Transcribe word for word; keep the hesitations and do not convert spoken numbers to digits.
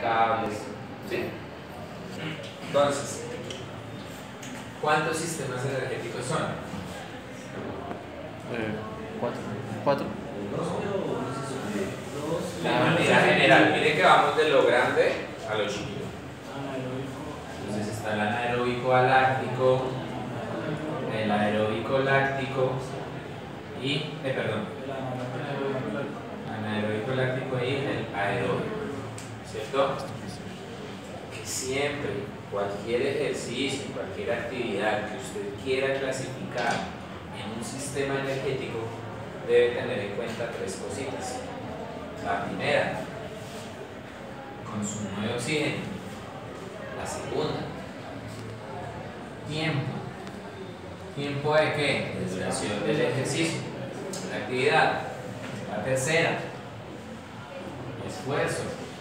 cables, ¿sí? Entonces, ¿cuántos sistemas energéticos son? Eh, cuatro. Cuatro. De manera general, miren que vamos de lo grande a lo chiquito. Entonces está el anaeróbico aláctico, el aeróbico láctico y, eh, perdón, anaeróbico láctico y el aeróbico, ¿cierto? Que siempre, cualquier ejercicio, cualquier actividad que usted quiera clasificar en un sistema energético, debe tener en cuenta tres cositas. La primera, consumo de oxígeno. La segunda, tiempo. ¿Tiempo de qué? De duración del ejercicio, la actividad. La tercera, esfuerzo.